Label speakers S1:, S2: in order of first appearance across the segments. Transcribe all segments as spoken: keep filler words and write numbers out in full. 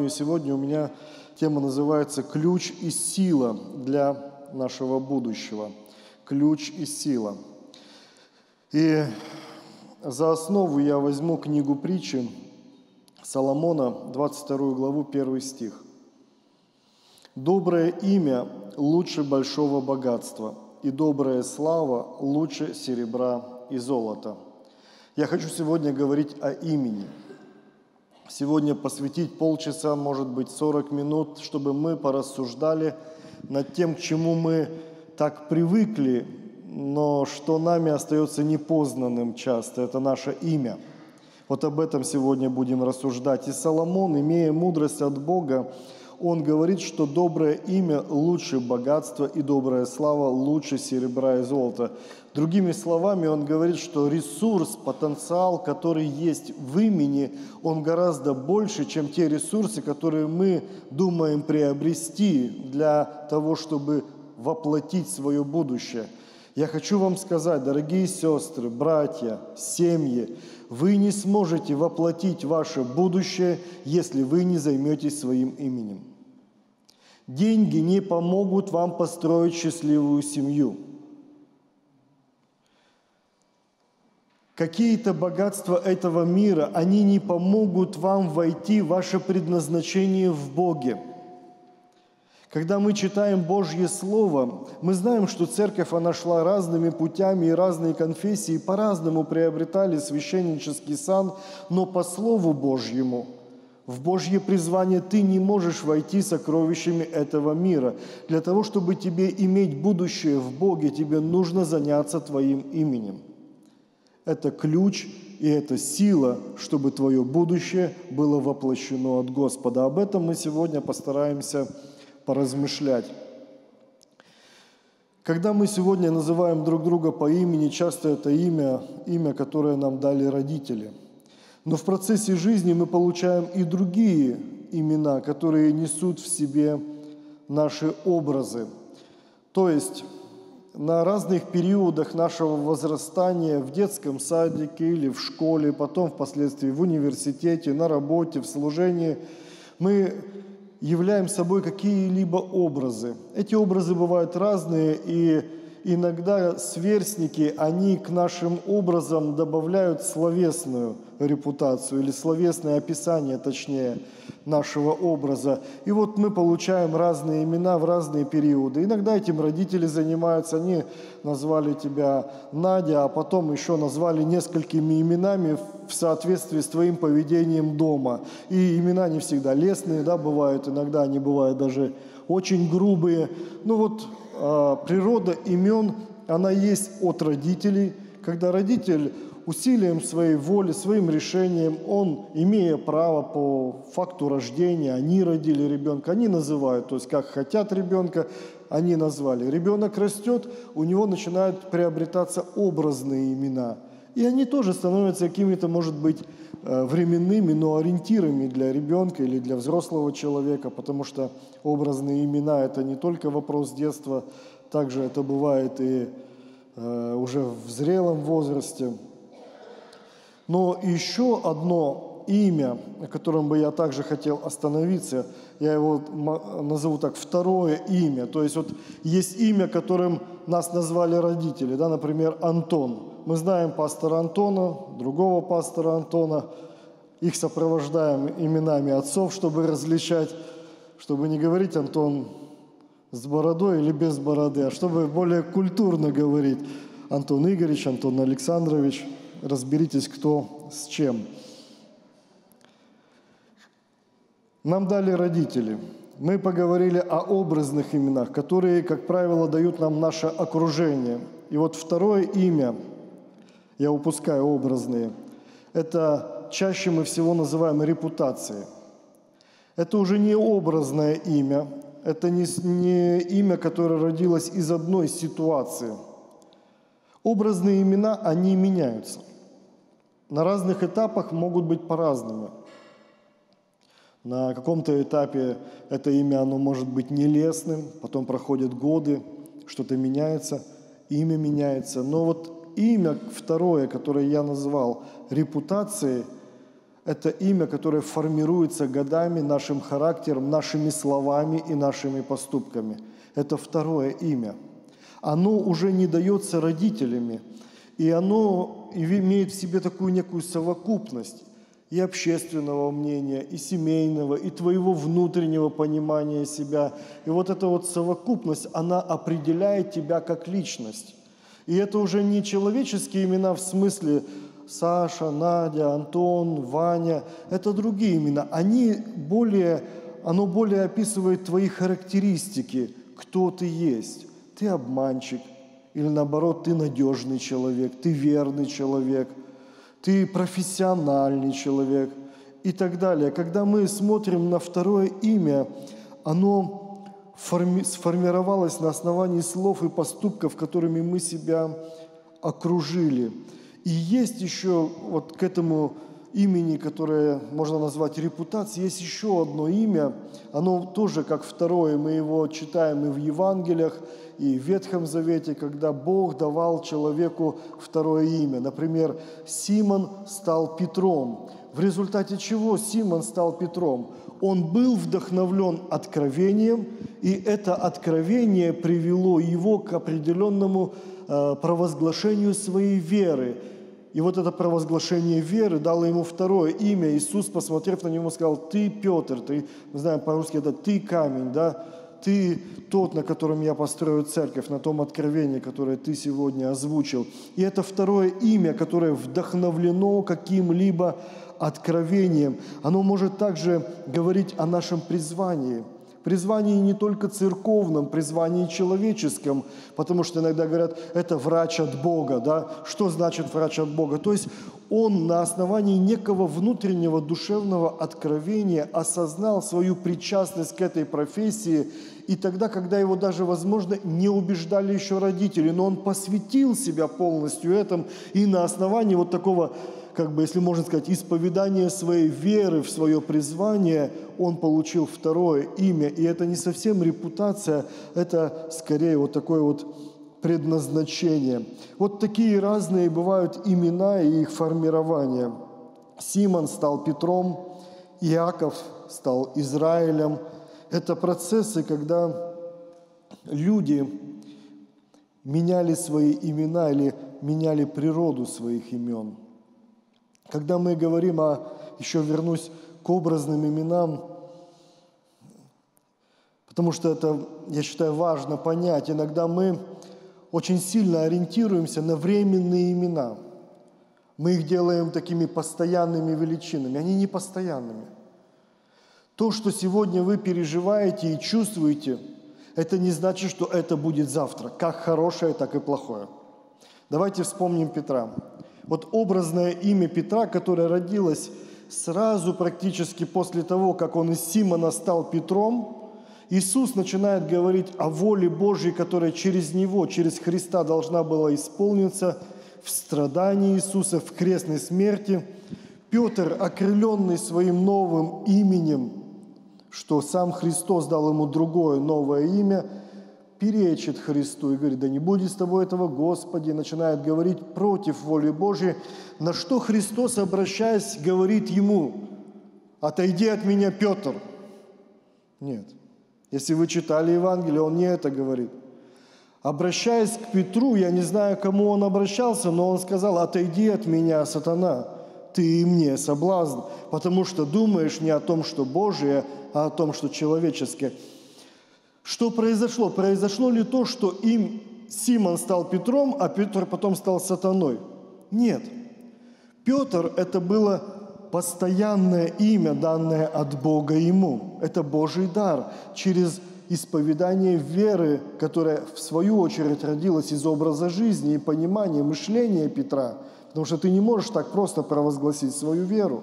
S1: и сегодня у меня тема называется «Ключ и сила для нашего будущего». Ключ и сила. И за основу я возьму книгу притчи Соломона, двадцать вторую главу, первый стих. «Доброе имя лучше большого богатства, и добрая слава лучше серебра и золота». Я хочу сегодня говорить о имени. Сегодня посвятить полчаса, может быть, сорок минут, чтобы мы порассуждали над тем, к чему мы так привыкли, но что нами остается непознанным часто. Это наше имя. Вот об этом сегодня будем рассуждать. И Соломон, имея мудрость от Бога, он говорит, что доброе имя лучше богатства и добрая слава лучше серебра и золота. Другими словами, он говорит, что ресурс, потенциал, который есть в имени, он гораздо больше, чем те ресурсы, которые мы думаем приобрести для того, чтобы воплотить свое будущее. Я хочу вам сказать, дорогие сестры, братья, семьи, вы не сможете воплотить ваше будущее, если вы не займетесь своим именем. Деньги не помогут вам построить счастливую семью. Какие-то богатства этого мира, они не помогут вам войти в ваше предназначение в Боге. Когда мы читаем Божье Слово, мы знаем, что церковь, она шла разными путями, и разные конфессии по-разному приобретали священнический сан, но по Слову Божьему, в Божье призвание ты не можешь войти сокровищами этого мира. Для того, чтобы тебе иметь будущее в Боге, тебе нужно заняться твоим именем. Это ключ и это сила, чтобы твое будущее было воплощено от Господа. Об этом мы сегодня постараемся поразмышлять. Когда мы сегодня называем друг друга по имени, часто это имя, имя, которое нам дали родители. Но в процессе жизни мы получаем и другие имена, которые несут в себе наши образы. То есть на разных периодах нашего возрастания в детском садике или в школе, потом впоследствии в университете, на работе, в служении, мы являем собой какие-либо образы. Эти образы бывают разные, и иногда сверстники, они к нашим образам добавляют словесную репутацию или словесное описание, точнее, нашего образа. И вот мы получаем разные имена в разные периоды. Иногда этим родители занимаются, они назвали тебя Надя, а потом еще назвали несколькими именами в соответствии с твоим поведением дома. И имена не всегда лестные, да, бывают, иногда они бывают даже очень грубые. Ну вот э, природа имен, она есть от родителей, когда родитель усилием своей воли, своим решением, он, имея право по факту рождения, они родили ребенка, они называют, то есть как хотят ребенка, они назвали. Ребенок растет, у него начинают приобретаться образные имена. И они тоже становятся какими-то, может быть, временными, но ориентирами для ребенка или для взрослого человека, потому что образные имена – это не только вопрос детства, также это бывает и э, уже в зрелом возрасте. Но еще одно имя, на котором бы я также хотел остановиться, я его назову так, второе имя. То есть вот есть имя, которым нас назвали родители, да, например, Антон. Мы знаем пастора Антона, другого пастора Антона, их сопровождаем именами отцов, чтобы различать, чтобы не говорить Антон с бородой или без бороды, а чтобы более культурно говорить Антон Игоревич, Антон Александрович. Разберитесь, кто с чем. Нам дали родители. Мы поговорили о образных именах, которые, как правило, дают нам наше окружение. И вот второе имя, я упускаю образные, это чаще мы всего называем репутацией. Это уже не образное имя, это не, не имя, которое родилось из одной ситуации. Образные имена, они меняются. На разных этапах могут быть по-разному. На каком-то этапе это имя, оно может быть нелестным, потом проходят годы, что-то меняется, имя меняется. Но вот имя второе, которое я назвал репутацией, Это имя, которое формируется годами нашим характером, нашими словами и нашими поступками. Это второе имя. Оно уже не дается родителями, и оно имеет в себе такую некую совокупность и общественного мнения, и семейного, и твоего внутреннего понимания себя. И вот эта вот совокупность, она определяет тебя как личность. И это уже не человеческие имена в смысле Саша, Надя, Антон, Ваня. Это другие имена. Они более, оно более описывает твои характеристики, кто ты есть. Ты обманщик, или наоборот, ты надежный человек, ты верный человек, ты профессиональный человек и так далее. Когда мы смотрим на второе имя, оно форми- сформировалось на основании слов и поступков, которыми мы себя окружили. И есть еще вот к этому имени, которое можно назвать репутацией, есть еще одно имя. Оно тоже как второе, мы его читаем и в Евангелиях, и в Ветхом Завете, когда Бог давал человеку второе имя. Например, Симон стал Петром. В результате чего Симон стал Петром? Он был вдохновлен откровением, и это откровение привело его к определенному э, провозглашению своей веры. И вот это провозглашение веры дало ему второе имя. Иисус, посмотрев на него, сказал: «Ты, Петр», ты, мы знаем по-русски это «ты камень», да? «Ты тот, на котором я построю церковь», на том откровении, которое ты сегодня озвучил. И это второе имя, которое вдохновлено каким-либо откровением. Оно может также говорить о нашем призвании. Призвании не только церковном, призвании человеческом, потому что иногда говорят, это врач от Бога, да? Что значит врач от Бога? То есть он на основании некого внутреннего душевного откровения осознал свою причастность к этой профессии, и тогда, когда его даже, возможно, не убеждали еще родители, но он посвятил себя полностью этому, и на основании вот такого, как бы, если можно сказать, исповедания своей веры в свое призвание, он получил второе имя. И это не совсем репутация, это скорее вот такое вот предназначение. Вот такие разные бывают имена и их формирование. Симон стал Петром, Иаков стал Израилем. Это процессы, когда люди меняли свои имена или меняли природу своих имен. Когда мы говорим о, еще вернусь к образным именам, потому что это, я считаю, важно понять. Иногда мы очень сильно ориентируемся на временные имена. Мы их делаем такими постоянными величинами. Они не постоянными. То, что сегодня вы переживаете и чувствуете, это не значит, что это будет завтра. Как хорошее, так и плохое. Давайте вспомним Петра. Вот образное имя Петра, которое родилось сразу практически после того, как он из Симона стал Петром, Иисус начинает говорить о воле Божьей, которая через Него, через Христа должна была исполниться в страдании Иисуса, в крестной смерти. Петр, окрыленный своим новым именем, что сам Христос дал ему другое новое имя, перечит Христу и говорит: «Да не будет с тобой этого, Господи», начинает говорить против воли Божьей, на что Христос, обращаясь, говорит ему: «Отойди от меня, Петр». Нет. Если вы читали Евангелие, он не это говорит. Обращаясь к Петру, я не знаю, к кому он обращался, но он сказал: «Отойди от меня, сатана, ты и мне соблазн, потому что думаешь не о том, что Божие, а о том, что человеческое». Что произошло? Произошло ли то, что им Симон стал Петром, а Петр потом стал сатаной? Нет. Петр – это было постоянное имя, данное от Бога ему. Это Божий дар через исповедание веры, которая в свою очередь родилась из образа жизни и понимания, мышления Петра. Потому что ты не можешь так просто провозгласить свою веру.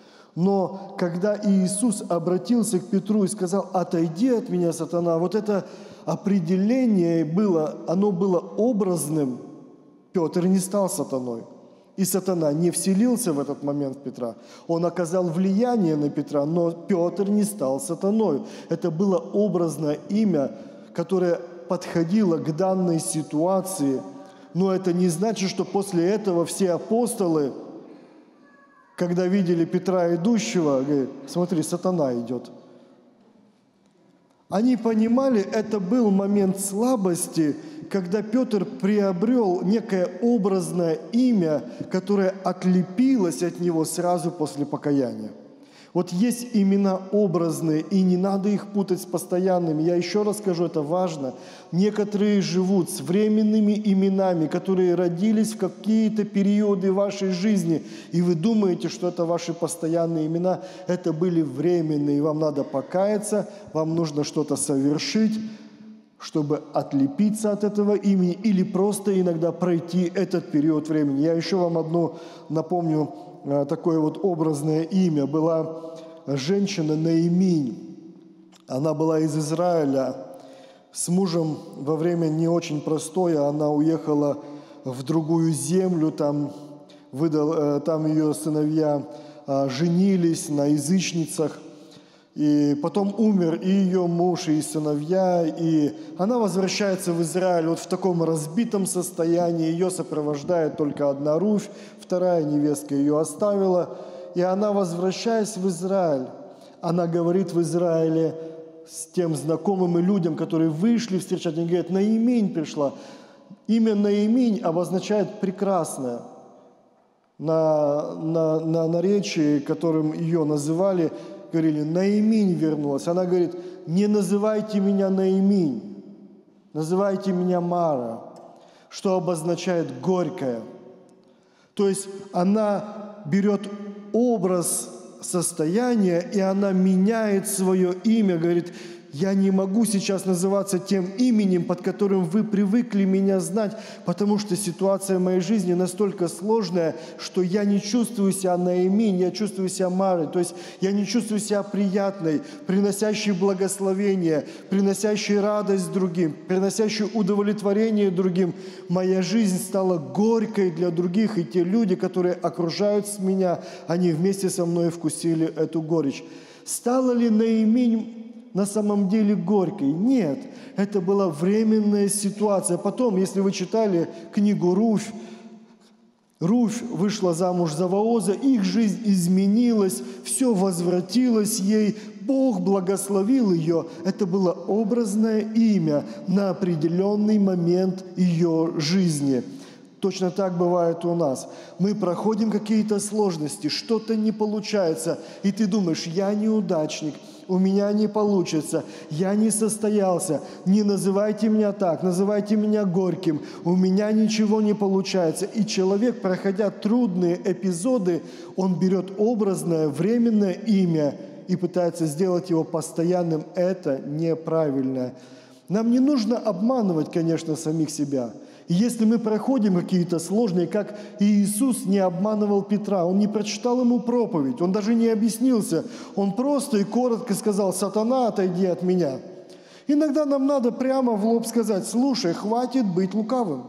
S1: Но когда Иисус обратился к Петру и сказал: «Отойди от меня, сатана», вот это определение было, оно было образным. Петр не стал сатаной. И сатана не вселился в этот момент в Петра. Он оказал влияние на Петра, но Петр не стал сатаной. Это было образное имя, которое подходило к данной ситуации. Но это не значит, что после этого все апостолы, когда видели Петра идущего, говорят: смотри, сатана идет. Они понимали, это был момент слабости, когда Петр приобрел некое образное имя, которое отлепилось от него сразу после покаяния. Вот есть имена образные, и не надо их путать с постоянными. Я еще раз скажу, это важно. Некоторые живут с временными именами, которые родились в какие-то периоды вашей жизни, и вы думаете, что это ваши постоянные имена. Это были временные, вам надо покаяться, вам нужно что-то совершить, чтобы отлепиться от этого имени или просто иногда пройти этот период времени. Я еще вам одно напомню, такое вот образное имя. Была женщина Наиминь. Она была из Израиля. С мужем во время не очень простое она уехала в другую землю. Там, выдал, там ее сыновья женились на язычницах. И потом умер и ее муж, и сыновья, и она возвращается в Израиль вот в таком разбитом состоянии. Ее сопровождает только одна Руфь, вторая невестка ее оставила. И она, возвращаясь в Израиль, она говорит в Израиле с тем знакомым и людям, которые вышли встречать, они говорят: Наиминь пришла. Имя Наиминь обозначает «прекрасное». На, на, на наречии, которым ее называли, говорили: Наиминь вернулась. Она говорит: не называйте меня Наиминь, называйте меня Мара, что обозначает горькое. То есть она берет образ состояния, и она меняет свое имя, говорит: я не могу сейчас называться тем именем, под которым вы привыкли меня знать, потому что ситуация в моей жизни настолько сложная, что я не чувствую себя Наиминь, я чувствую себя Марой. То есть я не чувствую себя приятной, приносящей благословение, приносящей радость другим, приносящей удовлетворение другим. Моя жизнь стала горькой для других, и те люди, которые окружают меня, они вместе со мной вкусили эту горечь. Стала ли Наиминь на самом деле горькой? Нет, это была временная ситуация. Потом, если вы читали книгу Руфь, Руфь вышла замуж за Вооза, их жизнь изменилась, все возвратилось ей, Бог благословил ее. Это было образное имя на определенный момент ее жизни. Точно так бывает у нас. Мы проходим какие-то сложности, что-то не получается, и ты думаешь: я неудачник, у меня не получится, я не состоялся, не называйте меня так, называйте меня горьким, у меня ничего не получается. И человек, проходя трудные эпизоды, он берет образное, временное имя и пытается сделать его постоянным. Это неправильно. Нам не нужно обманывать, конечно, самих себя. И если мы проходим какие-то сложные, как Иисус не обманывал Петра, Он не прочитал ему проповедь, Он даже не объяснился, Он просто и коротко сказал: «Сатана, отойди от меня». Иногда нам надо прямо в лоб сказать: слушай, хватит быть лукавым.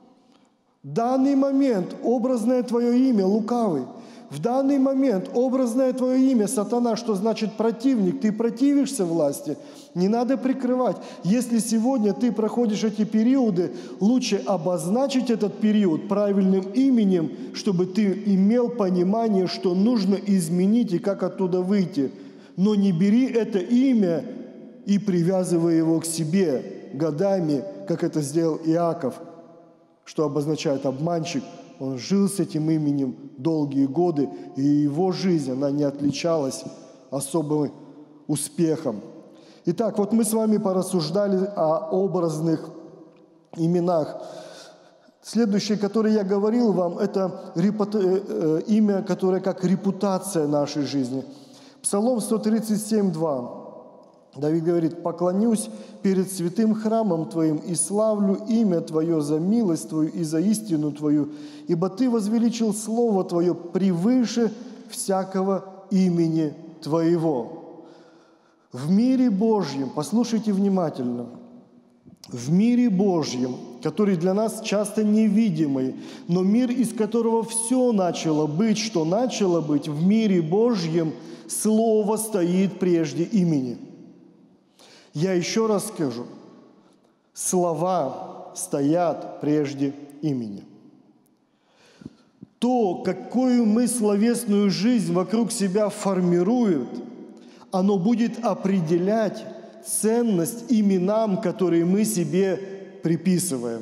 S1: В данный момент образное твое имя лукавый. В данный момент образное твое имя сатана, что значит противник. Ты противишься власти. Не надо прикрывать. Если сегодня ты проходишь эти периоды, лучше обозначить этот период правильным именем, чтобы ты имел понимание, что нужно изменить и как оттуда выйти. Но не бери это имя и привязывай его к себе годами, как это сделал Иаков, что обозначает обманщик. Он жил с этим именем долгие годы, и его жизнь, она не отличалась особым успехом. Итак, вот мы с вами порассуждали о образных именах. Следующее, которое я говорил вам, это репута... имя, которое как репутация нашей жизни. Псалом сто тридцать семь, два. Давид говорит: «Поклонюсь перед святым храмом Твоим и славлю имя Твое за милость Твою и за истину Твою, ибо Ты возвеличил Слово Твое превыше всякого имени Твоего». В мире Божьем, послушайте внимательно, в мире Божьем, который для нас часто невидимый, но мир, из которого все начало быть, что начало быть, в мире Божьем Слово стоит прежде имени. Я еще раз скажу, слова стоят прежде имени. то, какую мы словесную жизнь вокруг себя формирует, оно будет определять ценность именам, которые мы себе приписываем.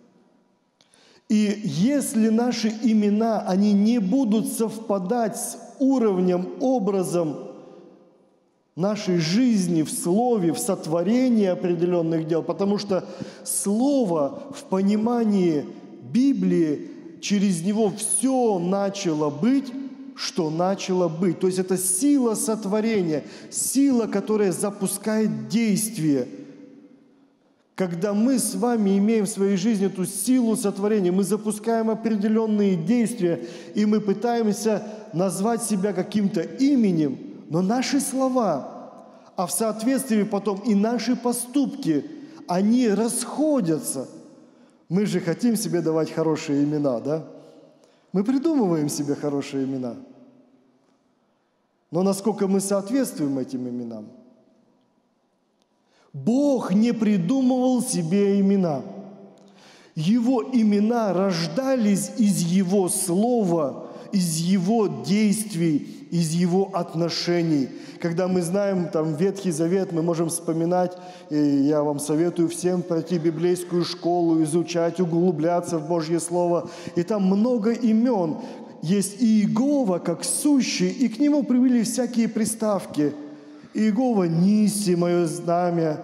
S1: И если наши имена, они не будут совпадать с уровнем, образом нашей жизни в слове, в сотворении определенных дел, потому что слово в понимании Библии, через него все начало быть, что начало быть. То есть это сила сотворения, сила, которая запускает действие. Когда мы с вами имеем в своей жизни эту силу сотворения, мы запускаем определенные действия, и мы пытаемся назвать себя каким-то именем, но наши слова, а в соответствии потом и наши поступки, они расходятся. Мы же хотим себе давать хорошие имена, да? Мы придумываем себе хорошие имена. Но насколько мы соответствуем этим именам? Бог не придумывал себе имена. Его имена рождались из Его Слова, из Его действий, из Его отношений. Когда мы знаем там Ветхий Завет, мы можем вспоминать, и я вам советую всем пройти библейскую школу, изучать, углубляться в Божье Слово. И там много имен. Есть Иегова, как сущий, и к нему привели всякие приставки. Иегова Ниси, мое знамя,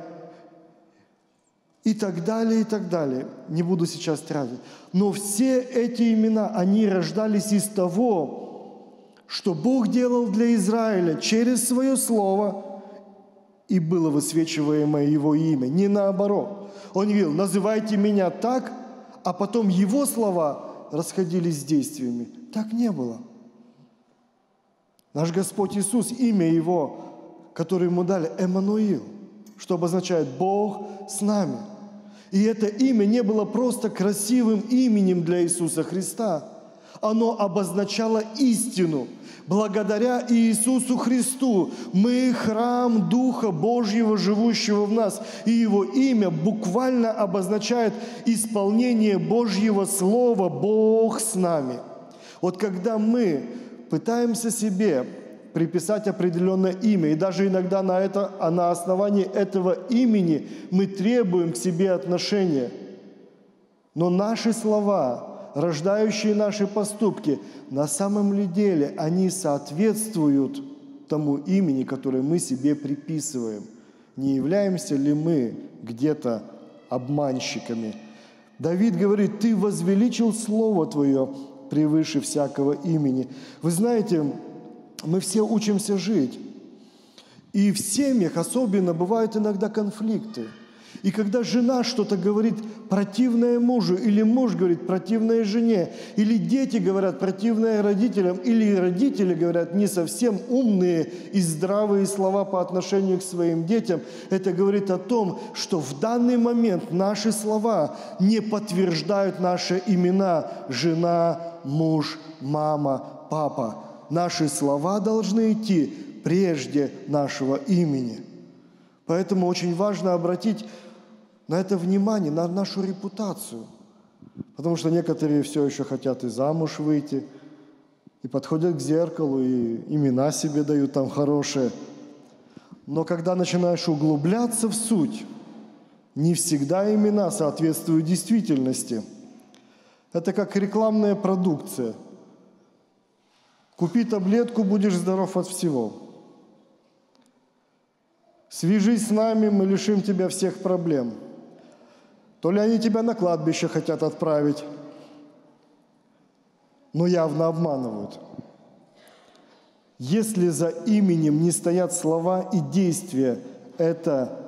S1: и так далее, и так далее. Не буду сейчас тратить. Но все эти имена, они рождались из того, что Бог делал для Израиля через Свое Слово, и было высвечиваемое Его имя. Не наоборот. Он говорил: называйте меня так, а потом Его слова расходились с действиями. Так не было. Наш Господь Иисус, имя Его, которое Ему дали, Эммануил, что обозначает «Бог с нами». И это имя не было просто красивым именем для Иисуса Христа. Оно обозначало истину. Благодаря Иисусу Христу мы храм Духа Божьего, живущего в нас. И Его имя буквально обозначает исполнение Божьего Слова «Бог с нами». Вот когда мы пытаемся себе приписать определенное имя, и даже иногда на, это, а на основании этого имени мы требуем к себе отношения, но наши слова, рождающие наши поступки, на самом ли деле они соответствуют тому имени, которое мы себе приписываем? Не являемся ли мы где-то обманщиками? Давид говорит: «Ты возвеличил Слово Твое превыше всякого имени». Вы знаете, мы все учимся жить. И в семьях особенно бывают иногда конфликты. И когда жена что-то говорит противное мужу, или муж говорит противное жене, или дети говорят противное родителям, или родители говорят не совсем умные и здравые слова по отношению к своим детям, это говорит о том, что в данный момент наши слова не подтверждают наши имена: жена, муж, мама, папа. Наши слова должны идти прежде нашего имени. Поэтому очень важно обратить на это внимание, на нашу репутацию. Потому что некоторые все еще хотят и замуж выйти, и подходят к зеркалу, и имена себе дают там хорошие. Но когда начинаешь углубляться в суть, не всегда имена соответствуют действительности. Это как рекламная продукция. Купи таблетку, будешь здоров от всего. Свяжись с нами, мы лишим тебя всех проблем. То ли они тебя на кладбище хотят отправить, но явно обманывают. Если за именем не стоят слова и действия, это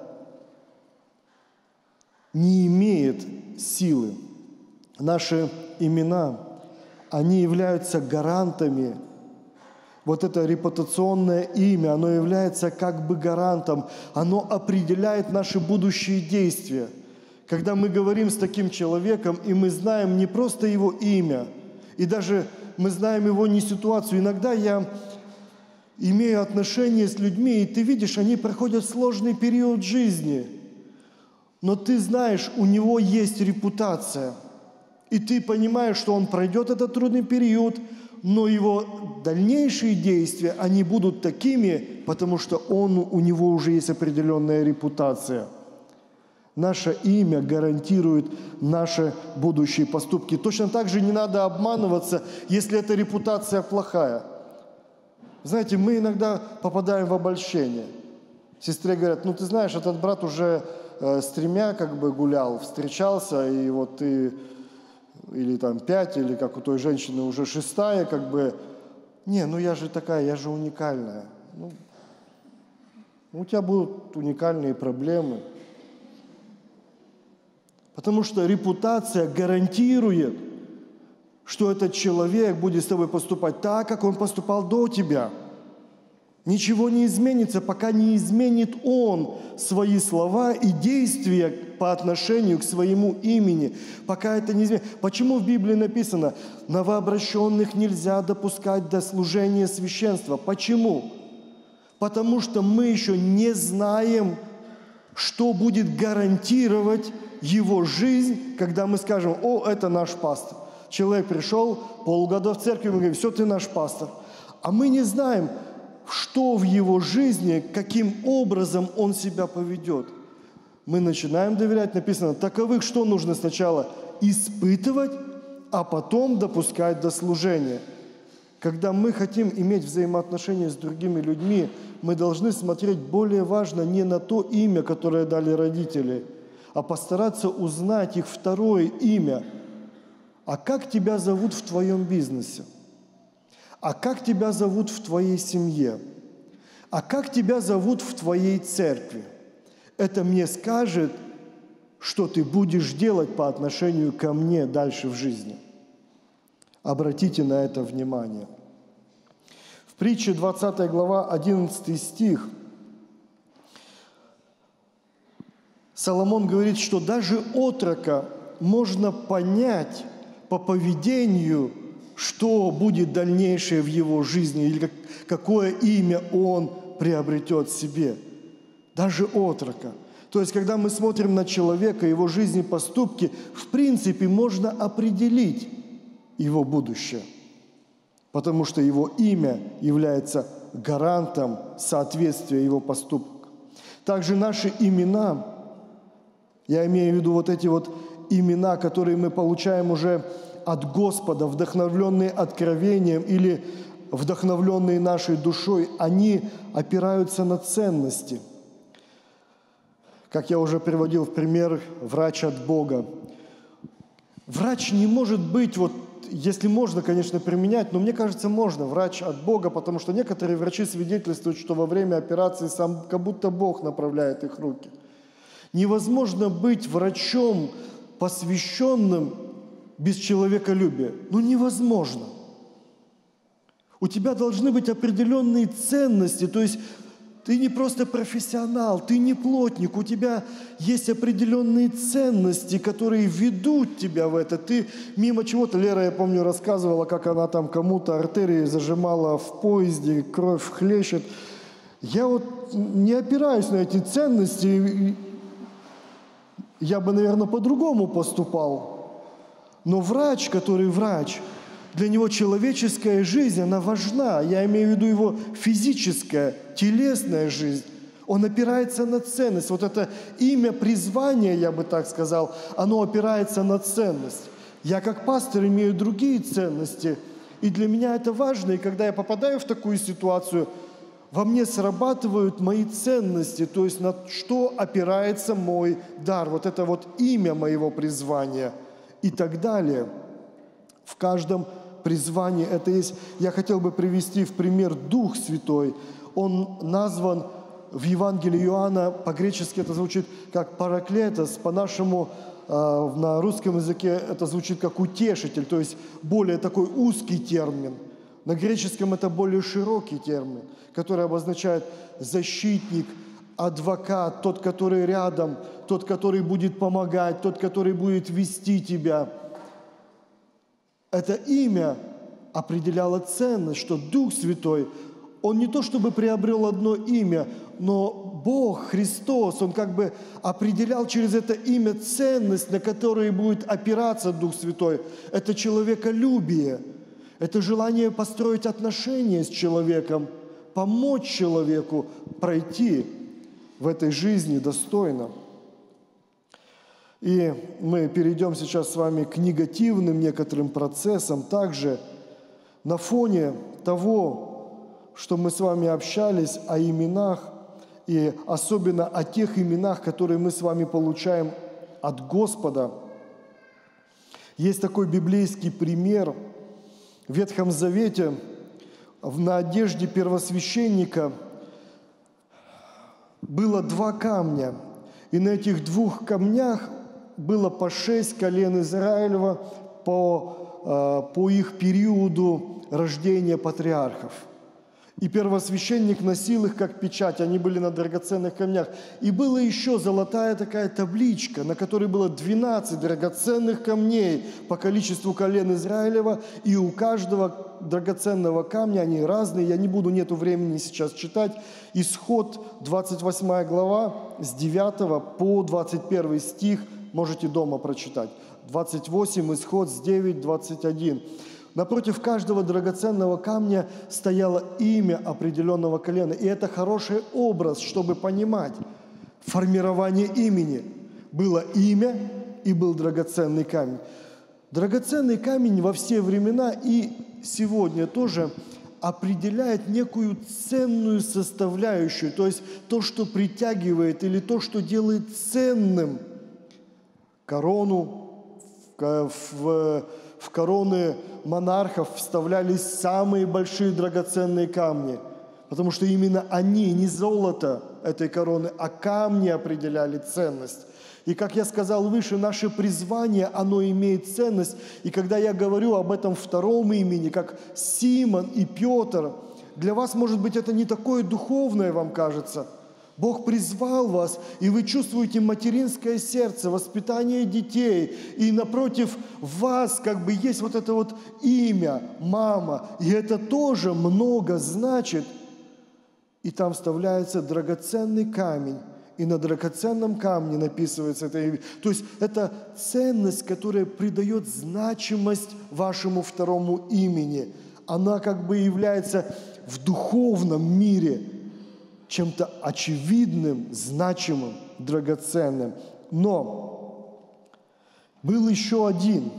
S1: не имеет силы. Наши имена, они являются гарантами. Вот это репутационное имя, оно является как бы гарантом, оно определяет наши будущие действия. Когда мы говорим с таким человеком, и мы знаем не просто его имя, и даже мы знаем его не ситуацию. Иногда я имею отношения с людьми, и ты видишь, они проходят сложный период жизни, но ты знаешь, у него есть репутация. И ты понимаешь, что он пройдет этот трудный период, но его дальнейшие действия, они будут такими, потому что он, у него уже есть определенная репутация. Наше имя гарантирует наши будущие поступки. Точно так же не надо обманываться, если эта репутация плохая. Знаете, мы иногда попадаем в обольщение. Сестре говорят: ну ты знаешь, этот брат уже э, с тремя как бы гулял, встречался, и вот ты, или там пять, или как у той женщины уже шестая, как бы, не, ну я же такая, я же уникальная. Ну, у тебя будут уникальные проблемы. Потому что репутация гарантирует, что этот человек будет с тобой поступать так, как он поступал до тебя. Ничего не изменится, пока не изменит он свои слова и действия по отношению к своему имени. Пока это не изменится. Почему в Библии написано: новообращенных нельзя допускать до служения священства? Почему? Потому что мы еще не знаем, что будет гарантировать его жизнь, когда мы скажем: о, это наш пастор. Человек пришел, полгода в церкви, мы говорим: все, ты наш пастор. А мы не знаем, что в его жизни, каким образом он себя поведет. Мы начинаем доверять, написано: таковых что нужно сначала? Испытывать, а потом допускать до служения. Когда мы хотим иметь взаимоотношения с другими людьми, мы должны смотреть, более важно, не на то имя, которое дали родители, а постараться узнать их второе имя. А как тебя зовут в твоем бизнесе? А как тебя зовут в твоей семье? А как тебя зовут в твоей церкви? Это мне скажет, что ты будешь делать по отношению ко мне дальше в жизни. Обратите на это внимание. В притче двадцатая глава, одиннадцатый стих, Соломон говорит, что даже отрока можно понять по поведению, что будет дальнейшее в его жизни, или как, какое имя он приобретет себе. Даже отрока. То есть, когда мы смотрим на человека, его жизнь и поступки, в принципе, можно определить его будущее, потому что его имя является гарантом соответствия его поступкам. Также наши имена, я имею в виду вот эти вот имена, которые мы получаем уже от Господа, вдохновленные откровением или вдохновленные нашей душой, они опираются на ценности. Как я уже приводил в пример, врач от Бога. Врач не может быть, вот, если можно, конечно, применять, но мне кажется, можно, врач от Бога, потому что некоторые врачи свидетельствуют, что во время операции сам, как будто Бог направляет их руки. Невозможно быть врачом, посвященным без человеколюбия. Ну, невозможно. У тебя должны быть определенные ценности, то есть ты не просто профессионал, ты не плотник, у тебя есть определенные ценности, которые ведут тебя в это. Ты мимо чего-то, Лера, я помню, рассказывала, как она там кому-то артерии зажимала в поезде, кровь хлещет. Я вот не опираюсь на эти ценности, я бы, наверное, по-другому поступал. Но врач, который врач, для него человеческая жизнь, она важна. Я имею в виду его физическая, телесная жизнь. Он опирается на ценность. Вот это имя призвания, я бы так сказал, оно опирается на ценность. Я как пастор имею другие ценности. И для меня это важно. И когда я попадаю в такую ситуацию, во мне срабатывают мои ценности, то есть на что опирается мой дар. Вот это вот имя моего призвания и так далее. В каждом призвании это есть. Я хотел бы привести в пример Дух Святой. Он назван в Евангелии Иоанна, по-гречески это звучит как параклетос, по-нашему э, на русском языке это звучит как утешитель, то есть более такой узкий термин. На греческом это более широкий термин, который обозначает защитник, адвокат, тот, который рядом, тот, который будет помогать, тот, который будет вести тебя. Это имя определяло ценность, что Дух Святой, Он не то чтобы приобрел одно имя, но Бог, Христос, Он как бы определял через это имя ценность, на которой будет опираться Дух Святой. Это человеколюбие, это желание построить отношения с человеком, помочь человеку пройти в этой жизни достойно. И мы перейдем сейчас с вами к негативным некоторым процессам. Также на фоне того, что мы с вами общались о именах, и особенно о тех именах, которые мы с вами получаем от Господа, есть такой библейский пример в Ветхом Завете. На одежде первосвященника было два камня, и на этих двух камнях было по шесть колен Израилева по, по их периоду рождения патриархов. И первосвященник носил их как печать, они были на драгоценных камнях. И была еще золотая такая табличка, на которой было двенадцать драгоценных камней по количеству колен Израилева, и у каждого драгоценного камня, они разные, я не буду, нету времени сейчас читать. Исход, двадцать восьмая глава, с девятого по двадцать первый стих, можете дома прочитать. двадцать восемь, Исход, с девятого, двадцать один. Напротив каждого драгоценного камня стояло имя определенного колена. И это хороший образ, чтобы понимать формирование имени. Было имя и был драгоценный камень. Драгоценный камень во все времена и сегодня тоже определяет некую ценную составляющую, то есть то, что притягивает или то, что делает ценным корону. В, в, в короны монархов вставлялись самые большие драгоценные камни, потому что именно они, не золото этой короны, а камни определяли ценность. И, как я сказал выше, наше призвание, оно имеет ценность. И когда я говорю об этом втором имени, как Симон и Петр, для вас, может быть, это не такое духовное, вам кажется. Бог призвал вас, и вы чувствуете материнское сердце, воспитание детей, и напротив вас как бы есть вот это вот имя, мама, и это тоже много значит. И там вставляется драгоценный камень, и на драгоценном камне написывается это имя. То есть это ценность, которая придает значимость вашему второму имени. Она как бы является в духовном мире чем-то очевидным, значимым, драгоценным. Но был еще один.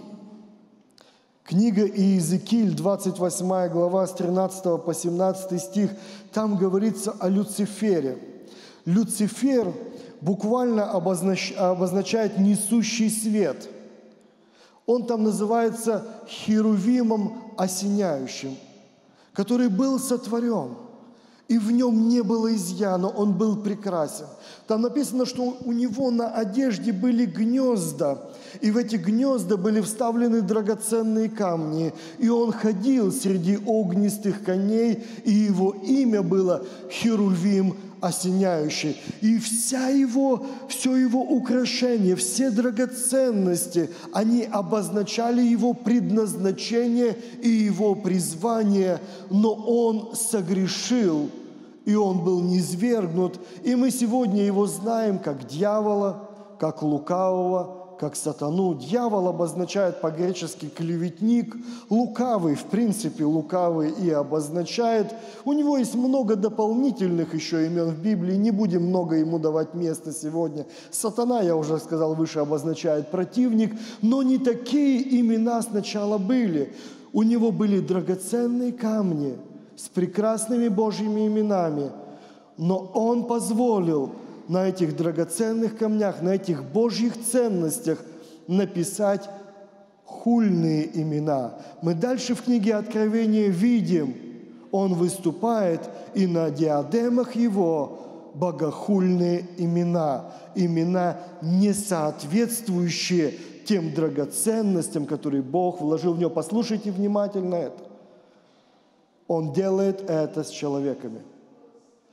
S1: Книга Иезекииль, двадцать восьмая глава, с тринадцатого по семнадцатый стих, там говорится о Люцифере. Люцифер буквально обознач... обозначает «несущий свет». Он там называется Херувимом осеняющим, который был сотворен. И в нем не было изъяна, он был прекрасен. Там написано, что у него на одежде были гнезда, и в эти гнезда были вставлены драгоценные камни. И он ходил среди огнистых коней, и его имя было Херувим осеняющий. И вся его, все его украшение, все драгоценности, они обозначали его предназначение и его призвание, но он согрешил, и он был низвергнут. И мы сегодня его знаем как дьявола, как лукавого, как сатану. Дьявол обозначает по-гречески клеветник, лукавый, в принципе, лукавый и обозначает. У него есть много дополнительных еще имен в Библии, не будем много ему давать места сегодня. Сатана, я уже сказал выше, обозначает противник, но не такие имена сначала были. У него были драгоценные камни с прекрасными Божьими именами, но он позволил на этих драгоценных камнях, на этих Божьих ценностях написать хульные имена. Мы дальше в книге Откровения видим, он выступает, и на диадемах его богохульные имена, имена, не соответствующие тем драгоценностям, которые Бог вложил в него. Послушайте внимательно это. Он делает это с человеками.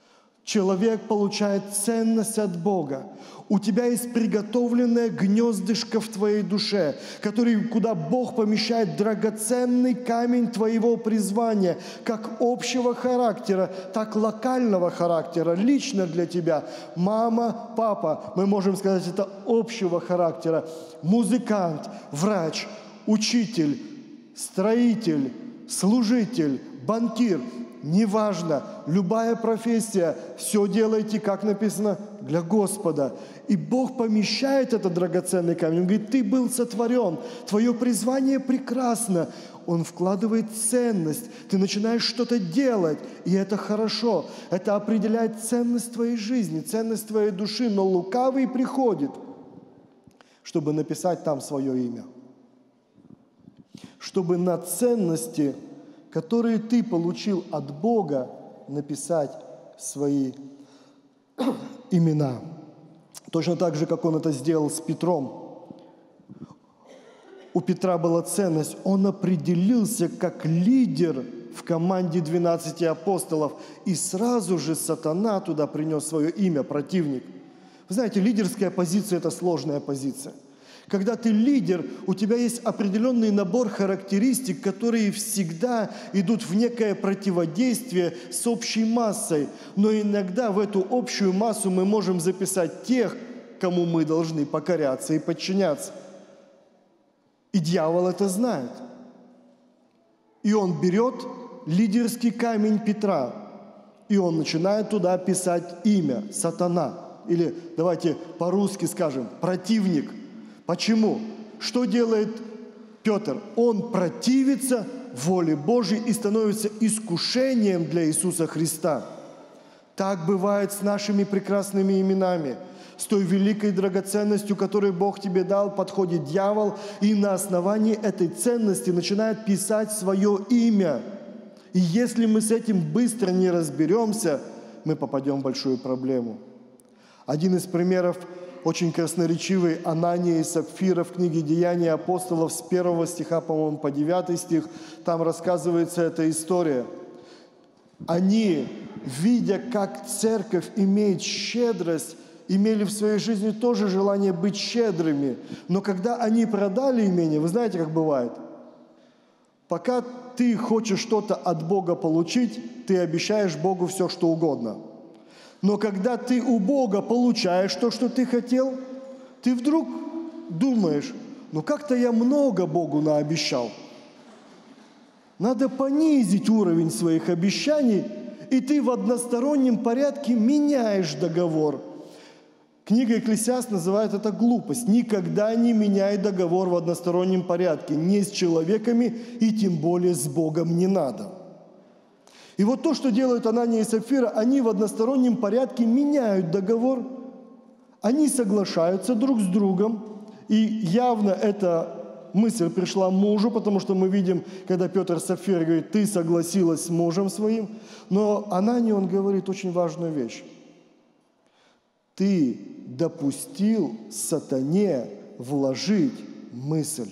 S1: Человек получает ценность от Бога. У тебя есть приготовленное гнездышко в твоей душе, который, куда Бог помещает драгоценный камень твоего призвания, как общего характера, так локального характера, лично для тебя. Мама, папа, мы можем сказать, это общего характера. Музыкант, врач, учитель, строитель, служитель, банкир. Неважно, любая профессия, все делайте, как написано, для Господа. И Бог помещает этот драгоценный камень. Он говорит, ты был сотворен, твое призвание прекрасно. Он вкладывает ценность, ты начинаешь что-то делать, и это хорошо. Это определяет ценность твоей жизни, ценность твоей души. Но лукавый приходит, чтобы написать там свое имя. Чтобы на ценности, которые ты получил от Бога, написать свои имена. Точно так же, как он это сделал с Петром. У Петра была ценность. Он определился как лидер в команде двенадцати апостолов. И сразу же сатана туда принес свое имя, противник. Вы знаете, лидерская позиция – это сложная позиция. Когда ты лидер, у тебя есть определенный набор характеристик, которые всегда идут в некое противодействие с общей массой. Но иногда в эту общую массу мы можем записать тех, кому мы должны покоряться и подчиняться. И дьявол это знает. И он берет лидерский камень Петра, и он начинает туда писать имя – сатана. Или давайте по-русски скажем – противник. Почему? Что делает Петр? Он противится воле Божьей и становится искушением для Иисуса Христа. Так бывает с нашими прекрасными именами. С той великой драгоценностью, которую Бог тебе дал, подходит дьявол и на основании этой ценности начинает писать свое имя. И если мы с этим быстро не разберемся, мы попадем в большую проблему. Один из примеров очень красноречивый – Анания и Сапфира в книге «Деяния апостолов» с первого стиха, по-моему, по девятый стих. Там рассказывается эта история. Они, видя, как церковь имеет щедрость, имели в своей жизни тоже желание быть щедрыми. Но когда они продали имение, вы знаете, как бывает? Пока ты хочешь что-то от Бога получить, ты обещаешь Богу все, что угодно. Но когда ты у Бога получаешь то, что ты хотел, ты вдруг думаешь, ну как-то я много Богу наобещал. Надо понизить уровень своих обещаний, и ты в одностороннем порядке меняешь договор. Книга Экклесиаст называет это глупость. Никогда не меняй договор в одностороннем порядке. Не с человеками и тем более с Богом не надо. И вот то, что делают Анания и Сапфира, они в одностороннем порядке меняют договор, они соглашаются друг с другом, и явно эта мысль пришла мужу, потому что мы видим, когда Петр Сапфира говорит, ты согласилась с мужем своим, но Анании он говорит очень важную вещь. Ты допустил сатане вложить мысль.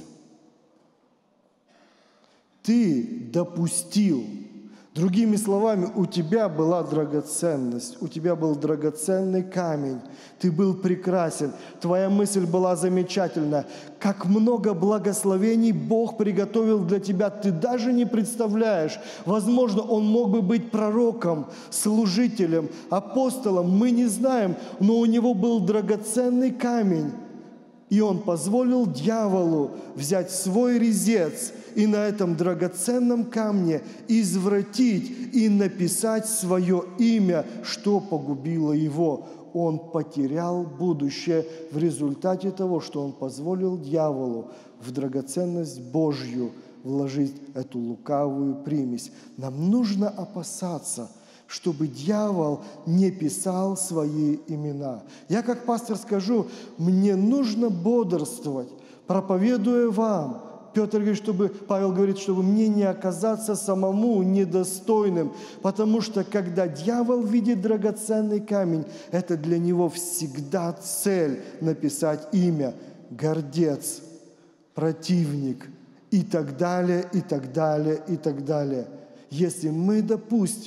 S1: Ты допустил. Другими словами, у тебя была драгоценность, у тебя был драгоценный камень, ты был прекрасен, твоя мысль была замечательна. Как много благословений Бог приготовил для тебя, ты даже не представляешь. Возможно, он мог бы быть пророком, служителем, апостолом, мы не знаем, но у него был драгоценный камень. И он позволил дьяволу взять свой резец и на этом драгоценном камне извратить и написать свое имя, что погубило его. Он потерял будущее в результате того, что он позволил дьяволу в драгоценность Божью вложить эту лукавую примесь. Нам нужно опасаться, чтобы дьявол не писал свои имена. Я как пастор скажу, мне нужно бодрствовать, проповедуя вам. Петр говорит, чтобы, Павел говорит, чтобы мне не оказаться самому недостойным, потому что когда дьявол видит драгоценный камень, это для него всегда цель написать имя, гордец, противник и так далее, и так далее, и так далее. Если мы допустим,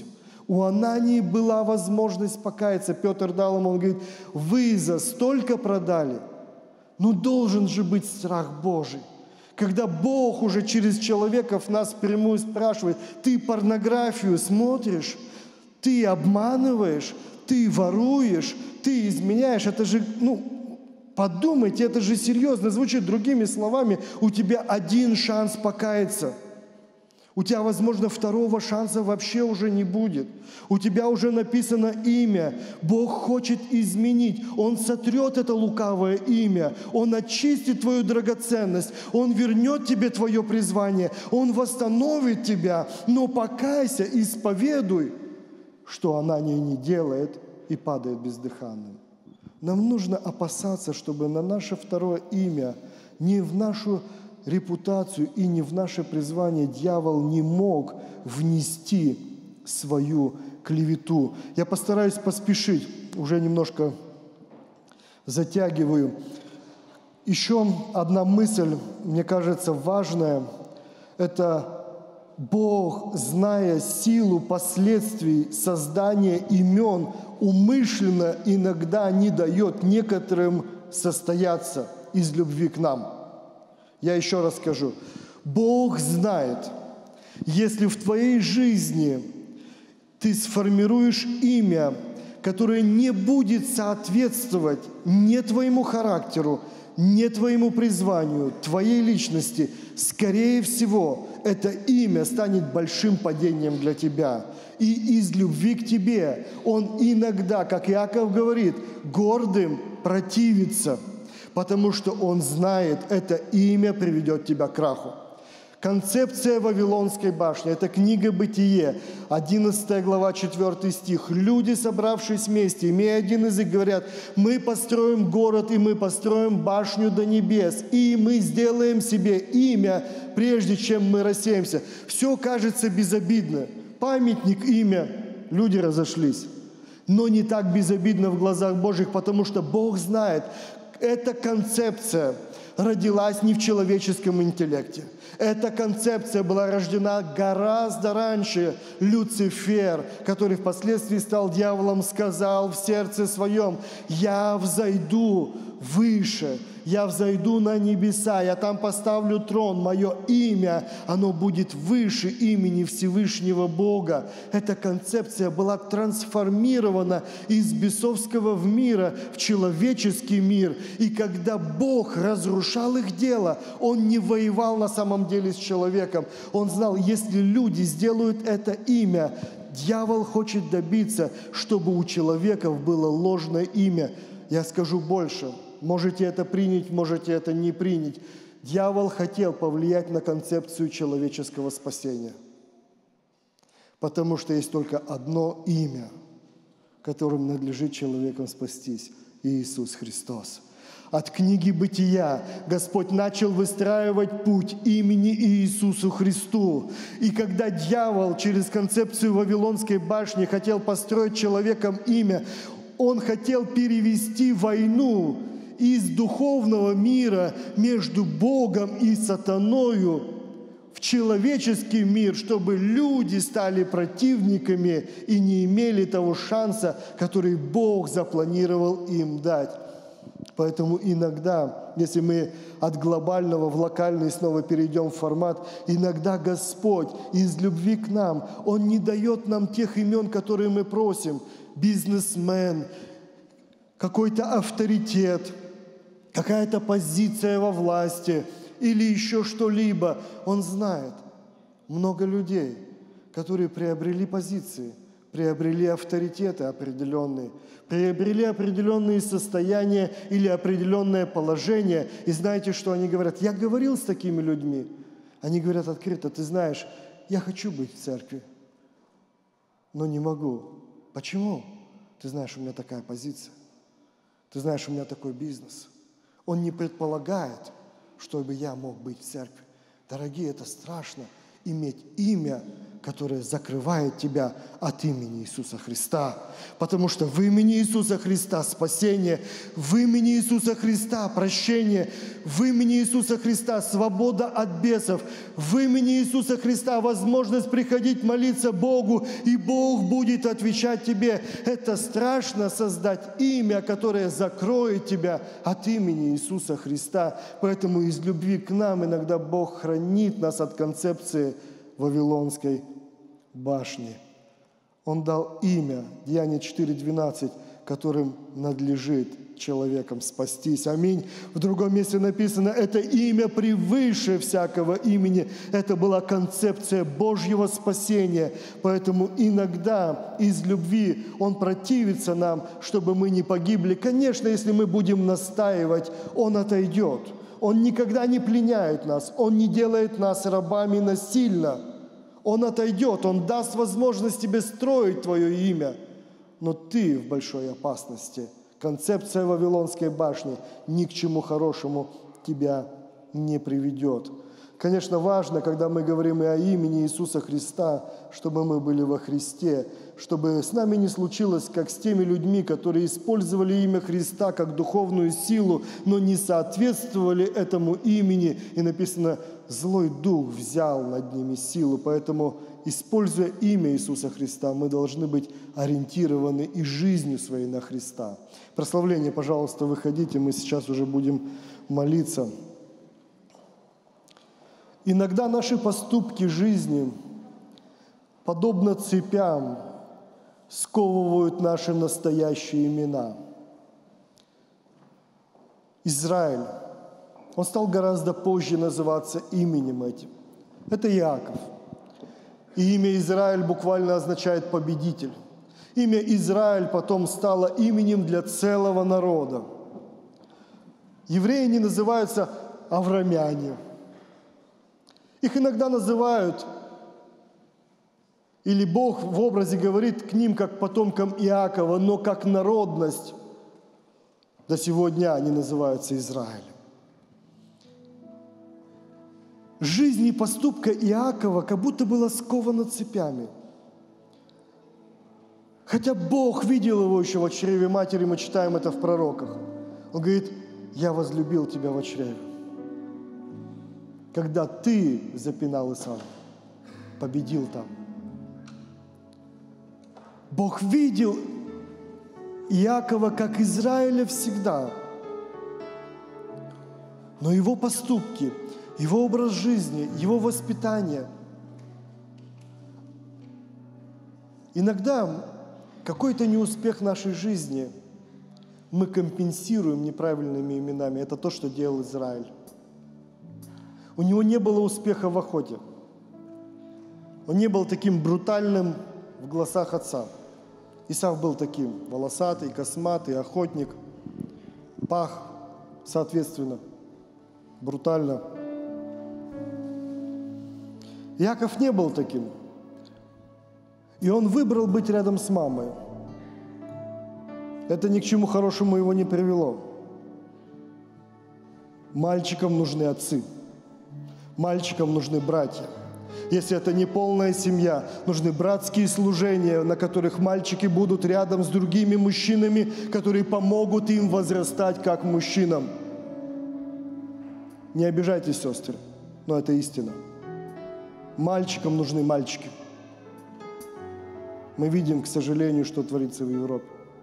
S1: У Анании была возможность покаяться. Петр дал ему, он говорит, вы за столько продали. Ну, должен же быть страх Божий. Когда Бог уже через человеков нас прямую спрашивает, ты порнографию смотришь, ты обманываешь, ты воруешь, ты изменяешь. Это же, ну, подумайте, это же серьезно звучит. Другими словами, у тебя один шанс покаяться. У тебя, возможно, второго шанса вообще уже не будет. У тебя уже написано имя. Бог хочет изменить. Он сотрет это лукавое имя. Он очистит твою драгоценность. Он вернет тебе твое призвание. Он восстановит тебя. Но покайся, исповедуй, что Анания не делает и падает бездыханным. Нам нужно опасаться, чтобы на наше второе имя, не в нашу репутацию и не в наше призвание дьявол не мог внести свою клевету. Я постараюсь поспешить, уже немножко затягиваю. Еще одна мысль, мне кажется, важная, это Бог, зная силу последствий создания имен, умышленно иногда не дает некоторым состояться из любви к нам. Я еще раз скажу. Бог знает, если в твоей жизни ты сформируешь имя, которое не будет соответствовать ни твоему характеру, ни твоему призванию, твоей личности, скорее всего, это имя станет большим падением для тебя. И из любви к тебе он иногда, как Иаков говорит, гордым противится, потому что он знает, это имя приведет тебя к краху. Концепция Вавилонской башни – это книга «Бытие», одиннадцатая глава, четвёртый стих. Люди, собравшись вместе, имея один язык, говорят, мы построим город, и мы построим башню до небес, и мы сделаем себе имя, прежде чем мы рассеемся. Все кажется безобидно. Памятник, имя, люди разошлись. Но не так безобидно в глазах Божьих, потому что Бог знает, эта концепция родилась не в человеческом интеллекте. Эта концепция была рождена гораздо раньше. Люцифер, который впоследствии стал дьяволом, сказал в сердце своем, «Я взойду выше, я взойду на небеса, я там поставлю трон, мое имя, оно будет выше имени Всевышнего Бога». Эта концепция была трансформирована из бесовского в мира в человеческий мир. И когда Бог разрушал их дело, Он не воевал на самом деле с человеком. Он знал, если люди сделают это имя, дьявол хочет добиться, чтобы у человеков было ложное имя. Я скажу больше. Можете это принять, можете это не принять. Дьявол хотел повлиять на концепцию человеческого спасения. Потому что есть только одно имя, которым надлежит человеком спастись – Иисус Христос. От книги «Бытия» Господь начал выстраивать путь имени Иисусу Христу. И когда дьявол через концепцию Вавилонской башни хотел построить человеком имя, он хотел перевести войну из духовного мира между Богом и сатаною в человеческий мир, чтобы люди стали противниками и не имели того шанса, который Бог запланировал им дать. Поэтому иногда, если мы от глобального в локальный снова перейдем в формат, иногда Господь из любви к нам, Он не дает нам тех имен, которые мы просим. Бизнесмен, какой-то авторитет, какая-то позиция во власти или еще что-либо. Он знает много людей, которые приобрели позиции, приобрели авторитеты определенные, приобрели определенные состояния или определенное положение. И знаете, что они говорят? Я говорил с такими людьми. Они говорят открыто, ты знаешь, я хочу быть в церкви, но не могу. Почему? Ты знаешь, у меня такая позиция. Ты знаешь, у меня такой бизнес. Он не предполагает, чтобы я мог быть в церкви. Дорогие, это страшно, иметь имя, которое закрывает тебя от имени Иисуса Христа. Потому что в имени Иисуса Христа спасение, в имени Иисуса Христа прощение, в имени Иисуса Христа свобода от бесов, в имени Иисуса Христа возможность приходить молиться Богу, и Бог будет отвечать тебе. Это страшно создать имя, которое закроет тебя от имени Иисуса Христа. Поэтому из любви к нам иногда Бог хранит нас от концепции Вавилонской башни. Он дал имя, Деяния четыре двенадцать, которым надлежит человеком спастись. Аминь. В другом месте написано, это имя превыше всякого имени. Это была концепция Божьего спасения. Поэтому иногда из любви Он противится нам, чтобы мы не погибли. Конечно, если мы будем настаивать, Он отойдет. Он никогда не пленяет нас, Он не делает нас рабами насильно. Он отойдет, Он даст возможность тебе строить твое имя. Но ты в большой опасности. Концепция Вавилонской башни ни к чему хорошему тебя не приведет. Конечно, важно, когда мы говорим и о имени Иисуса Христа, чтобы мы были во Христе, чтобы с нами не случилось, как с теми людьми, которые использовали имя Христа как духовную силу, но не соответствовали этому имени. И написано, злой дух взял над ними силу. Поэтому, используя имя Иисуса Христа, мы должны быть ориентированы и жизнью своей на Христа. Прославление, пожалуйста, выходите, мы сейчас уже будем молиться. Иногда наши поступки жизни, подобно цепям, сковывают наши настоящие имена. Израиль, он стал гораздо позже называться именем этим. Это Иаков. И имя Израиль буквально означает «победитель». Имя Израиль потом стало именем для целого народа. Евреи не называются аврамяне. Их иногда называют, или Бог в образе говорит к ним как потомкам Иакова, но как народность до сего дня они называются Израилем. Жизнь и поступка Иакова как будто была скована цепями. Хотя Бог видел его еще в чреве матери, мы читаем это в пророках. Он говорит, я возлюбил тебя в чреве. Когда ты запинал Исава, победил там. Бог видел Иакова как Израиля всегда. Но его поступки, его образ жизни, его воспитание. Иногда какой-то неуспех нашей жизни мы компенсируем неправильными именами. Это то, что делал Израиль. У него не было успеха в охоте. Он не был таким брутальным в глазах отца. Исав был таким, волосатый, косматый, охотник, пах, соответственно, брутально. Иаков не был таким. И он выбрал быть рядом с мамой. Это ни к чему хорошему его не привело. Мальчикам нужны отцы. Мальчикам нужны братья. Если это не полная семья, нужны братские служения, на которых мальчики будут рядом с другими мужчинами, которые помогут им возрастать как мужчинам. Не обижайтесь, сестры, но это истина. Мальчикам нужны мальчики. Мы видим, к сожалению, что творится в Европе.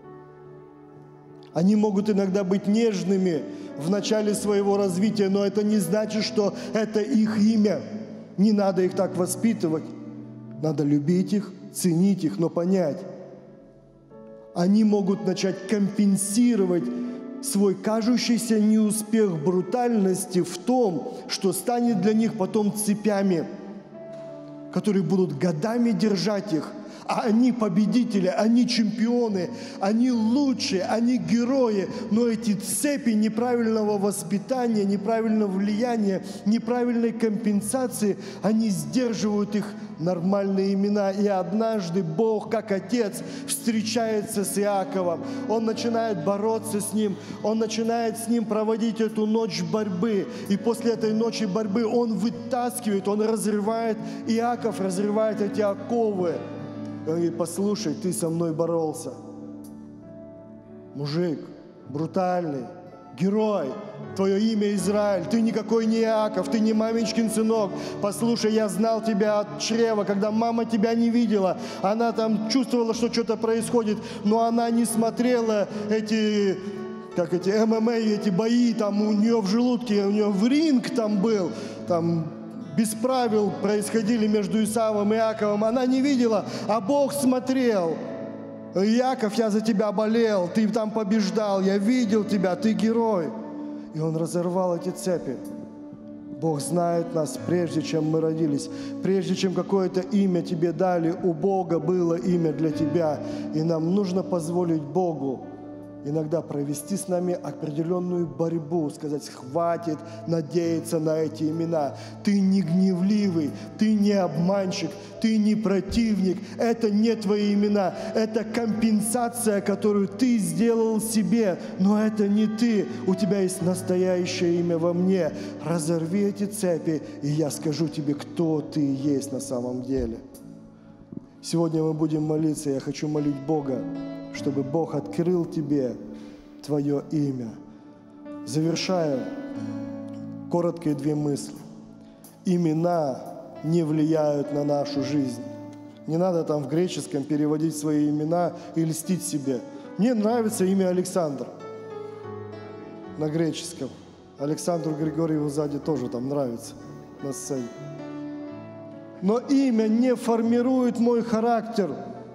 S1: Они могут иногда быть нежными в начале своего развития, но это не значит, что это их имя. Не надо их так воспитывать. Надо любить их, ценить их, но понять. Они могут начать компенсировать свой кажущийся неуспех брутальности в том, что станет для них потом цепями, которые будут годами держать их, А они победители, они чемпионы, они лучшие, они герои. Но эти цепи неправильного воспитания, неправильного влияния, неправильной компенсации, они сдерживают их нормальные имена. И однажды Бог, как Отец, встречается с Иаковом. Он начинает бороться с ним, он начинает с ним проводить эту ночь борьбы. И после этой ночи борьбы он вытаскивает, он разрывает, Иаков разрывает эти оковы. И он говорит: послушай, ты со мной боролся. Мужик, брутальный, герой, твое имя Израиль, ты никакой не Иаков, ты не маменькин сынок. Послушай, я знал тебя от чрева, когда мама тебя не видела. Она там чувствовала, что что-то происходит, но она не смотрела эти, как эти эм эм а, эти бои, там у нее в желудке, у нее в ринг там был, там без правил происходили между Исавом и Иаковом. Она не видела, а Бог смотрел. Иаков, я за тебя болел, ты там побеждал, я видел тебя, ты герой. И он разорвал эти цепи. Бог знает нас, прежде чем мы родились, прежде чем какое-то имя тебе дали, у Бога было имя для тебя. И нам нужно позволить Богу иногда провести с нами определенную борьбу, сказать: хватит надеяться на эти имена. Ты не гневливый, ты не обманщик, ты не противник. Это не твои имена, это компенсация, которую ты сделал себе, но это не ты. У тебя есть настоящее имя во мне. Разорви эти цепи, и я скажу тебе, кто ты есть на самом деле. Сегодня мы будем молиться, я хочу молить Бога, чтобы Бог открыл тебе твое имя. Завершая, короткие две мысли. Имена не влияют на нашу жизнь. Не надо там в греческом переводить свои имена и льстить себе. Мне нравится имя Александр на греческом. Александру Григорьеву сзади тоже там нравится на сцене. Но имя не формирует мой характер.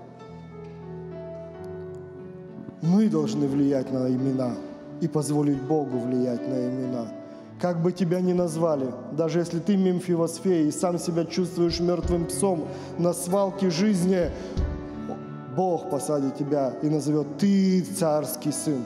S1: Мы должны влиять на имена и позволить Богу влиять на имена. Как бы тебя ни назвали, даже если ты Мемфивосфей и сам себя чувствуешь мертвым псом на свалке жизни, Бог посадит тебя и назовет: ты царский сын.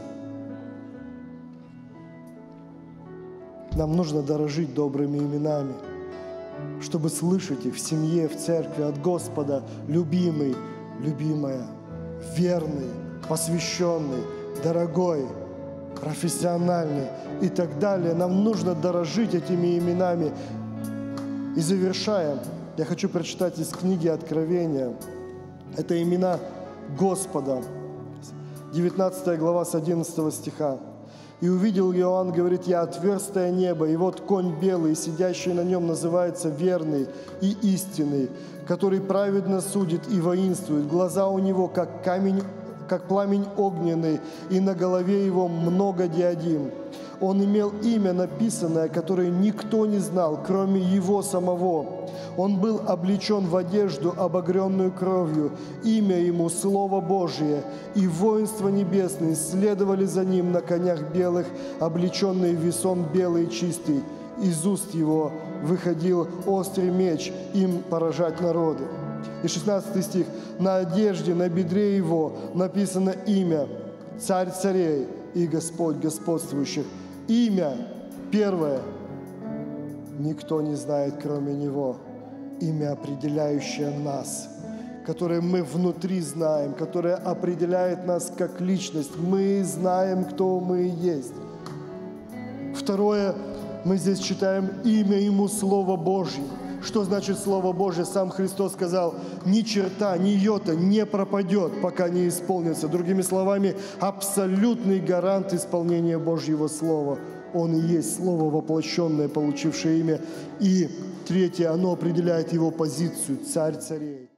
S1: Нам нужно дорожить добрыми именами, чтобы слышать их в семье, в церкви от Господа: любимый, любимая, верный, посвященный, дорогой, профессиональный и так далее. Нам нужно дорожить этими именами. И завершаем, я хочу прочитать из книги Откровения. Это имена Господа. девятнадцатая глава с одиннадцатого стиха. «И увидел Иоанн, говорит, я отверстое небо, и вот конь белый, сидящий на нем называется верный и истинный, который праведно судит и воинствует. Глаза у него, как камень, как пламень огненный, и на голове его много диадим. Он имел имя написанное, которое никто не знал, кроме его самого. Он был облечен в одежду, обогренную кровью. Имя ему Слово Божие, и воинства небесные следовали за ним на конях белых, облеченные в весон белый и чистый. Из уст его выходил острый меч, им поражать народы». И шестнадцатый стих. «На одежде, на бедре его написано имя, Царь царей и Господь господствующих». Имя первое никто не знает, кроме Него. Имя, определяющее нас, которое мы внутри знаем, которое определяет нас как личность. Мы знаем, кто мы есть. Второе, мы здесь читаем имя Ему Слово Божье. Что значит Слово Божье? Сам Христос сказал: ни черта, ни йота не пропадет, пока не исполнится. Другими словами, абсолютный гарант исполнения Божьего Слова. Он и есть Слово воплощенное, получившее имя. И третье, оно определяет Его позицию, Царь царей.